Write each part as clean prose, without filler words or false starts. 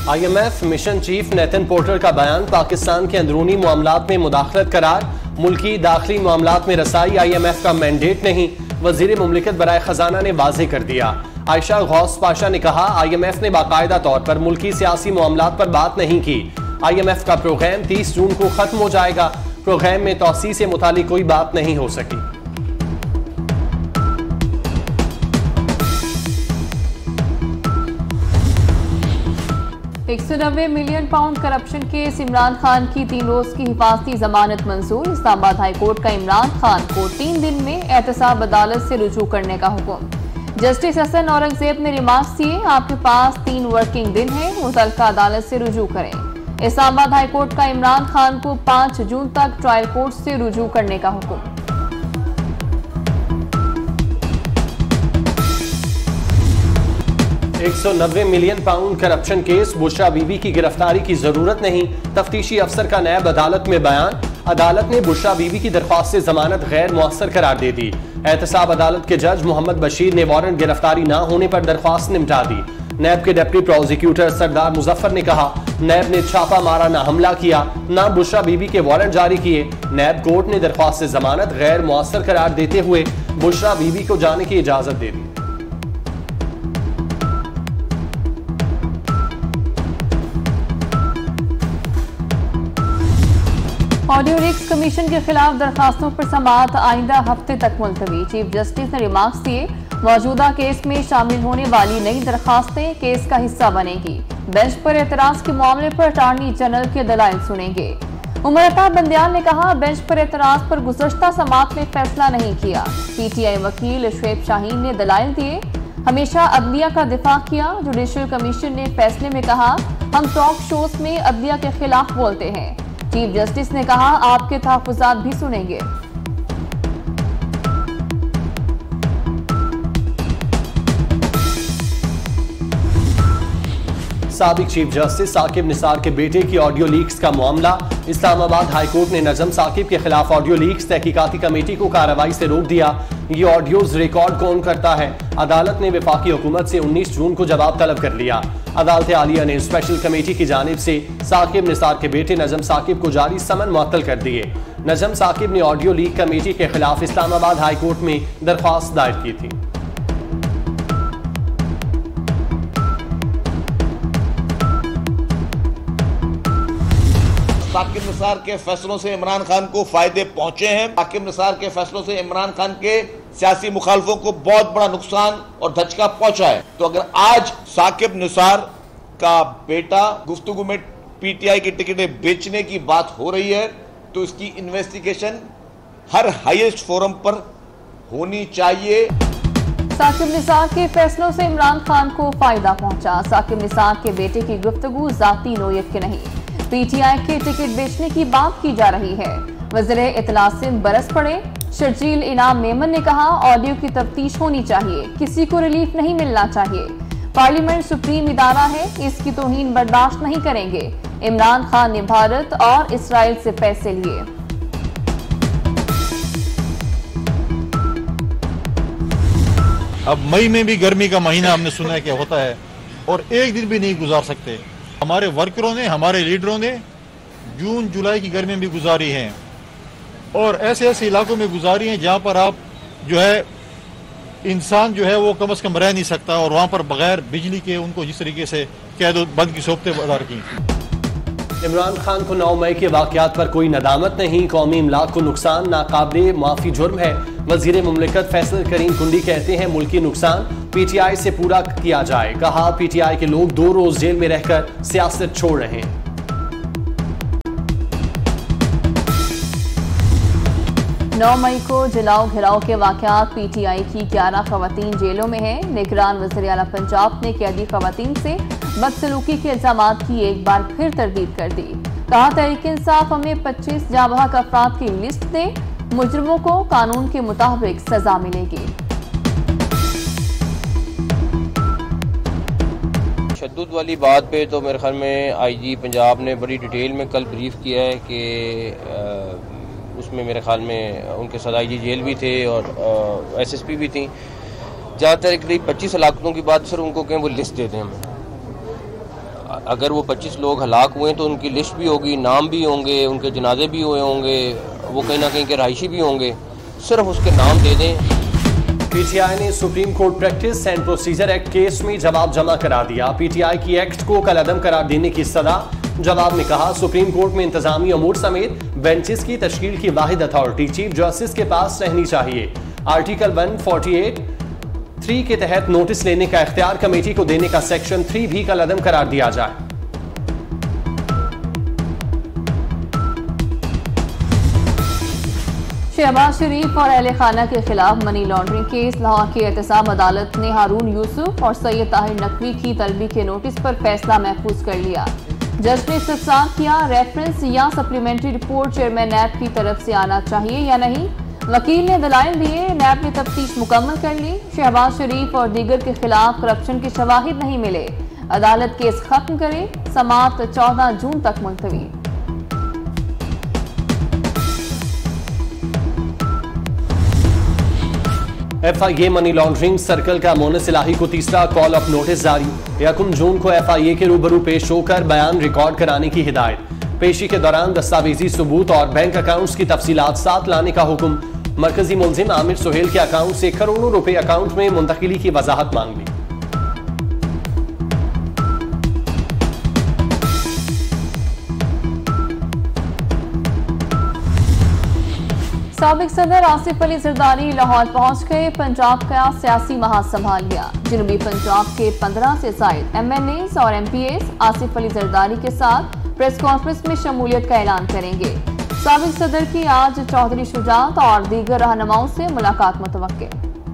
IMF mission chief Nathan Porter का बयान पाकिस्तान के अंदरूनी मामलात में मुदाखलत करार। मुल्की दाखिली मामलात में रसाई IMF का मैंडेट नहीं, वजीर मुमलिकत बराए खजाना ने वाजे कर दिया। आयशा गौस पाशा ने कहा IMF ने बाकायदा तौर पर मुल्की सियासी मामलात पर बात नहीं की। IMF का प्रोग्राम 30 जून को खत्म हो जाएगा। प्रोग्राम में तौसी से मुतालिक कोई बात नहीं हो सकी। £190 million corruption case. Imran Khan की 3 रोज की हिफाजती जमानत मंजूर। इस्लामाबाद हाई कोर्ट का इमरान खान को 3 दिन में एहतसाब अदालत से रुजू करने का हुक्म। जस्टिस हसन औरंगजेब ने रिमार्क्स दिए, आपके पास 3 वर्किंग दिन है, मुतल्लिका अदालत से रुजू करें। इस्लामाबाद हाई कोर्ट का इमरान खान को 5 जून तक ट्रायल कोर्ट से रुजू करने का हुक्म। £190 million corruption case. Bushra Bibi की गिरफ्तारी की जरूरत नहीं, तफ्तीशी अफसर का नैब अदालत में बयान। अदालत ने बुशरा बीबी की दरख्वास्त से जमानत गैर मुअस्सर करार दे दी। एहतसाब अदालत के जज मोहम्मद बशीर ने वारंट गिरफ्तारी न होने पर दरख्वास्त निपटा दी। नैब के डिप्टी प्रोसिक्यूटर सरदार मुजफ्फर ने कहा, नैब ने छापा मारा न हमला किया, न बुशरा बीबी के वारंट जारी किए। नैब कोर्ट ने दरख्वास्त से जमानत गैर मुअस्सर करार देते हुए बुशरा बीबी को जाने की इजाजत दे दी। ऑडियो लीक्स कमीशन के खिलाफ दरखास्तों पर समाअत आइंदा हफ्ते तक मुलतवी। चीफ जस्टिस ने रिमार्क्स दिए, मौजूदा केस में शामिल होने वाली नई दरखास्तें केस का हिस्सा बनेगी। बेंच पर एतराज के मामले पर अटॉर्नी जनरल के दलाइल सुनेंगे। उमर अता बंदियाल ने कहा, बेंच पर एतराज पर गुज़श्ता समाअत में फैसला नहीं किया। PTI वकील शुएब शाहीन ने दलाइल दिए, हमेशा अदलिया का दिफा किया। जुडिशल कमीशन ने फैसले में कहा, हम टॉक शोज में अदलिया के खिलाफ बोलते हैं। चीफ जस्टिस ने कहा, आपके तहफ़्फ़ुज़ात भी सुनेंगे। साबिक चीफ जस्टिस साकिब निसार के बेटे की ऑडियो लीक्स का मामला। इस्लामाबाद हाई कोर्ट ने नजम साकिब के खिलाफ ऑडियो लीक्स तहकीकाती कमेटी को कार्रवाई से रोक दिया। ये ऑडियोज रिकॉर्ड कौन करता है? अदालत ने वफाकी हुकूमत से 19 जून को जवाब तलब कर लिया। अदालत आलिया ने स्पेशल कमेटी की जानिब से साकिब निसार के बेटे नजम साकिब को जारी समन मुअत्तल कर दिए। नजम साकिब ने ऑडियो लीक कमेटी के खिलाफ इस्लामाबाद हाई कोर्ट में दरख्वास्त दायर की थी। साकिब निसार के फैसलों से इमरान खान को फायदे पहुंचे हैं। साकिब निसार के फैसलों से इमरान खान के सियासी मुखालफों को बहुत बड़ा नुकसान और धचका पहुंचा है। तो अगर आज साकिब निसार का बेटा गुफ्तगू में PTI की टिकटें बेचने की बात हो रही है, तो इसकी इन्वेस्टिगेशन हर हाईएस्ट फोरम पर होनी चाहिए। साकिब निसार के फैसलों से इमरान खान को फायदा पहुंचा। साकिब निसार के बेटे की गुफ्तगू जाती नोयत के नहीं, PTI के टिकट बेचने की बात की जा रही है। वज़ीर इत्तला सिंध बरस पड़े। शर्जील इनाम मेमन ने कहा, ऑडियो की तफ्तीश होनी चाहिए, किसी को रिलीफ नहीं मिलना चाहिए। पार्लियामेंट सुप्रीम इदारा है, इसकी तौहीन बर्दाश्त नहीं करेंगे। इमरान खान ने भारत और इसराइल से पैसे लिए। अब मई में भी गर्मी का महीना हमने सुना है क्या होता है, और एक दिन भी नहीं गुजार सकते। हमारे वर्करों ने, हमारे लीडरों ने जून जुलाई की गर्मी भी गुजारी हैं, और ऐसे ऐसे इलाकों में गुजारी हैं जहां पर आप जो है इंसान जो है वो कम से कम रह नहीं सकता, और वहां पर बगैर बिजली के उनको जिस तरीके से कैद बंद की सोबतें बदार की। इमरान खान को 9 मई के वाकयात पर कोई नदामत नहीं, कौमी इमलाक को नुकसान नाकाबिले माफी जुर्म है। वजीर मुमलिकत फैसल करीम कुंडी कहते हैं, मुल्की नुकसान PTI से पूरा किया जाए। कहा, PTI के लोग 2 रोज जेल में रहकर सियासत छोड़ रहे हैं। 9 मई को जलाओ घिराव के वाकयात। PTI की 11 खवातीन जेलों में हैं। निगरान वज़ीर आला पंजाब ने कैदी खवातीन से बदसलूकी के इल्जामात की एक बार फिर तरदीद कर दी। कहा, तहरीक इंसाफ हमें 25 जाबहक अफराद की लिस्ट दे, मुजरिमों को कानून के मुताबिक सजा मिलेगी। तशद्दुद वाली बात पे तो मेरे ख्याल में IG पंजाब ने बड़ी डिटेल में कल ब्रीफ किया है कि उसमें मेरे ख्याल में उनके साथ IG जेल भी थे और SSP भी थी। जहाँ तक करीब 25 हलाकतों की बात, सर उनको कहें वो लिस्ट दे दें हमें। अगर वो 25 लोग हलाक हुए तो उनकी लिस्ट भी होगी, नाम भी होंगे, उनके जनाजे भी हुए होंगे, वो कहीं ना कहीं के रहायशी भी होंगे, सिर्फ उसके नाम दे दें। पीटीआई ने supreme court practice and procedure act case में जवाब जमा करा दिया। पीटीआई की एक्ट को कलअदम करार देने की सदा। जवाब में कहा, सुप्रीम कोर्ट में इंतजामी अमूर समेत बेंचेस की तश्कील की वाहिद अथॉरिटी चीफ जस्टिस के पास रहनी चाहिए। आर्टिकल 148(3) के तहत नोटिस लेने का इख्तियार कमेटी को देने का सेक्शन 3 भी कलअदम करार दिया जाए। शहबाज शरीफ और अहले खाना के खिलाफ मनी लॉन्ड्रिंग केस। लाहौर की एहतसाब अदालत ने हारून यूसुफ और सैयद ताहिर नकवी की तलबी के नोटिस पर फैसला महफूज कर लिया। जज ने इस्तफसार किया, रेफरेंस या सप्लीमेंट्री रिपोर्ट चेयरमैन नैब की तरफ से आना चाहिए या नहीं। वकील ने दलाइल दिए, नैब ने तफ्तीश मुकम्मल कर ली। शहबाज शरीफ और दीगर के खिलाफ करप्शन के शवाहिद नहीं मिले, अदालत केस खत्म करे। समाअत 14 जून तक मुलतवी। FIA मनी लॉन्ड्रिंग सर्कल का मोनस इलाही को तीसरा कॉल ऑफ नोटिस जारी। 1 जून को FIA के रूबरू पेश होकर बयान रिकॉर्ड कराने की हिदायत। पेशी के दौरान दस्तावेजी सबूत और बैंक अकाउंट्स की तफसीलात साथ लाने का हुक्म। मरकजी मुलजिम आमिर सुहेल के अकाउंट से करोड़ों रुपए अकाउंट में मुंतकिली की वजाहत मांग ली। साबिक सदर आसिफ अली जरदारी लाहौर पहुंच गए। पंजाब का सियासी महाज संभाल लिया। जनूबी पंजाब के 15 से जायद MNAs और MPAs आसिफ अली जरदारी के साथ प्रेस कॉन्फ्रेंस में शमूलियत का ऐलान करेंगे। साबिक सदर की आज चौधरी शुजात और दीगर रहनुमाओं से मुलाकात मुतवक्के।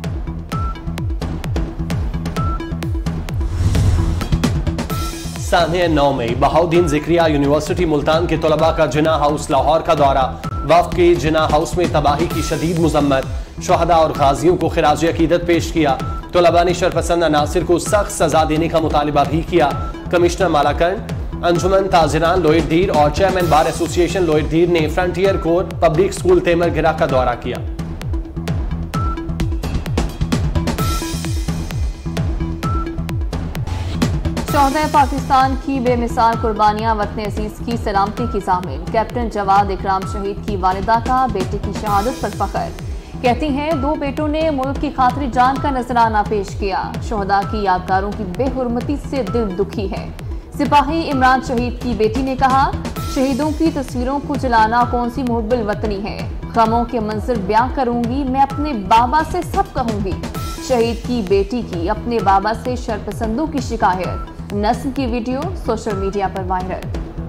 सानिया 9 मई बहाउद्दीन ज़िक्रिया यूनिवर्सिटी मुल्तान के तलबा का जिना हाउस लाहौर का दौरा। वफ़द के जिना हाउस में तबाही की शदीद मजम्मत। शहदा और गाजियों को खिराज अकीदत पेश किया। तलबा ने शरपसंद अनासिर को सख्त सजा देने का मुतालिबा भी किया। कमिश्नर मालाकंड, अंजुमन ताजिरान लोहितदीर और चेयरमैन बार एसोसिएशन लोहितदीर ने frontier corps public school Timergara का दौरा किया। शोहदा पाकिस्तान की बेमिसाल कुर्बानियां वतन अजीज की सलामती की ज़ामिन। कैप्टन जवाद इकराम शहीद की वालिदा का बेटे की शहादत पर फख्र। कहती हैं, 2 बेटों ने मुल्क की खातिर जान का नजराना पेश किया। शोहदा की यादगारों की बेहुरमती से दिल दुखी है। सिपाही इमरान शहीद की बेटी ने कहा, शहीदों की तस्वीरों को जलाना कौन सी मुहब्बिल वतनी है। गमों के मंजर बयां करूंगी, मैं अपने बाबा से सब कहूंगी। शहीद की बेटी की अपने बाबा से शरपसंदों की शिकायत। नस्ल की वीडियो सोशल मीडिया पर वायरल।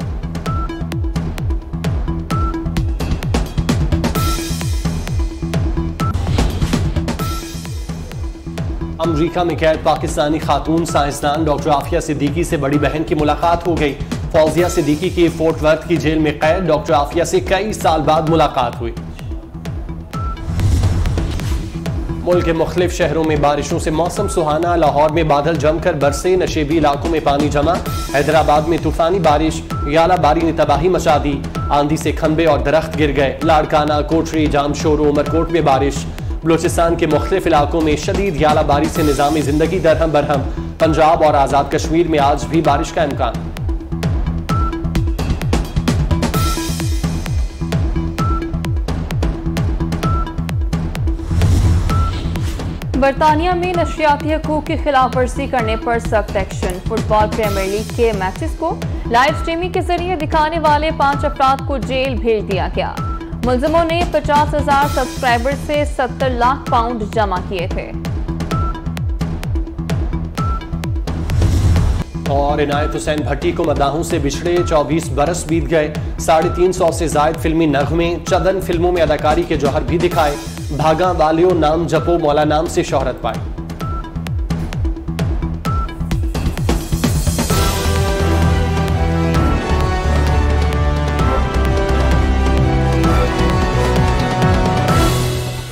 अमरीका में कैद पाकिस्तानी खातून साइंसदान डॉक्टर आफिया सिद्दीकी से बड़ी बहन की मुलाकात हो गई। फौजिया सिद्दीकी की फोर्ट वर्थ की जेल में कैद डॉक्टर आफिया से कई साल बाद मुलाकात हुई। मुल्क के मुख्तलिफ शहरों में बारिशों से मौसम सुहाना। लाहौर में बादल जमकर बरसे, नशेबी इलाकों में पानी जमा। हैदराबाद में तूफानी बारिश, यालाबारी ने तबाही मचा दी। आंधी से खंबे और दरख्त गिर गए। लाड़काना, कोठरी, जामशोरो, उमरकोट में बारिश। बलूचिस्तान के मुख्तलिफ इलाकों में शदीद यालाबारी से निज़ामी जिंदगी दरहम बरहम। पंजाब और आज़ाद कश्मीर में आज भी बारिश का इम्कान। बरतानिया में नशरियाती हकूक की खिलाफ वर्जी करने पर सख्त एक्शन। फुटबॉल प्रीमियर लीग के मैचेस को लाइव स्ट्रीमिंग के जरिए दिखाने वाले 5 अफराद को जेल भेज दिया गया। मुलजिमों ने 50,000 सब्सक्राइबर से 70 लाख पाउंड जमा किए थे। और इनायत हुसैन भट्टी को मदाहों से बिछड़े 24 बरस बीत गए। 350 से जायद फिल्मी नगमे, चंद फिल्मों में अदाकारी के जौहर भी दिखाए। भागा वालियों नाम जपो मौला नाम से शोहरत पाई।